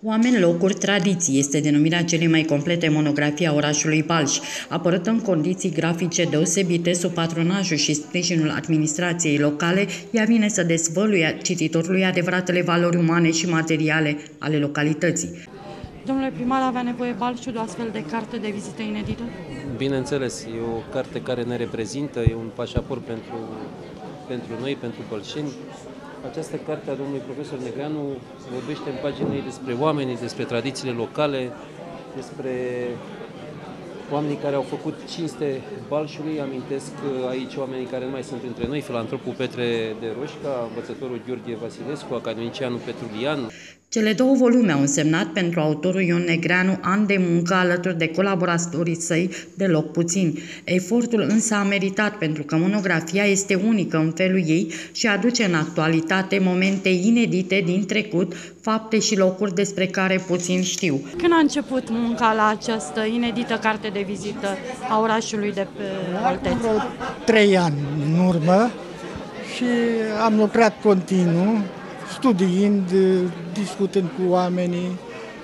Oameni, locuri, tradiții este denumirea celei mai complete monografii a orașului Balș. Apărâtă în condiții grafice deosebite sub patronajul și sprijinul administrației locale, ea vine să dezvăluie cititorului adevăratele valori umane și materiale ale localității. Domnule primar, avea nevoie Balșul de o astfel de carte de vizită inedită? Bineînțeles, e o carte care ne reprezintă, e un pașaport pentru noi, pentru bălșeni. Această carte a domnului profesor Negreanu vorbește în paginile despre oamenii, despre tradițiile locale, despre oamenii care au făcut cinste Balșului. Amintesc aici oamenii care nu mai sunt între noi, filantropul Petre de Roșca, învățătorul Gheorghe Vasilescu, academicianul Petrulian. Cele două volume au însemnat pentru autorul Ion Negreanu ani de muncă alături de colaboratorii săi deloc puțini. Efortul însă a meritat pentru că monografia este unică în felul ei și aduce în actualitate momente inedite din trecut, fapte și locuri despre care puțin știu. Când a început munca la această inedită carte de vizită a orașului de pe Olteț? Vreo 3 ani în urmă și am lucrat continuu, studiind, discutând cu oamenii,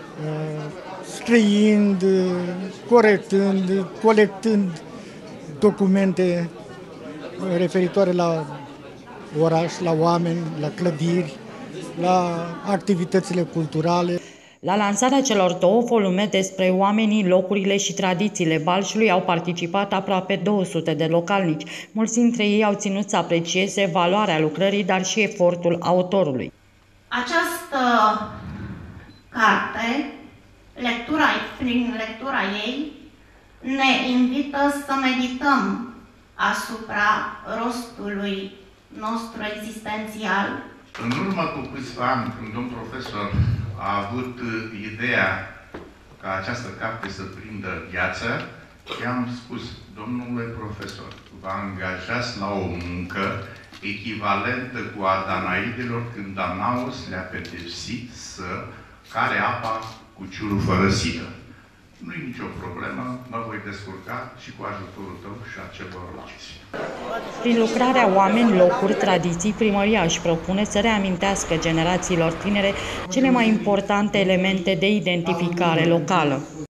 scriind, corectând, colectând documente referitoare la oraș, la oameni, la clădiri, la activitățile culturale. La lansarea celor două volume despre oamenii, locurile și tradițiile Balșului au participat aproape 200 de localnici. Mulți dintre ei au ținut să aprecieze valoarea lucrării, dar și efortul autorului. Această carte, prin lectura ei, ne invită să medităm asupra rostului nostru existențial. În urmă cu câțiva ani, când domn profesor a avut ideea ca această carte să prindă viață, i-am spus, domnule profesor, vă angajați la o muncă echivalentă cu a Danaidelor când Danaos le-a pedepsit să care apa cu ciurul fără sidă. Nu-i nicio problemă, mă voi descurca și cu ajutorul tău și a celorlalți. Prin lucrarea oameni, locuri, tradiții, primăria își propune să reamintească generațiilor tinere cele mai importante elemente de identificare locală.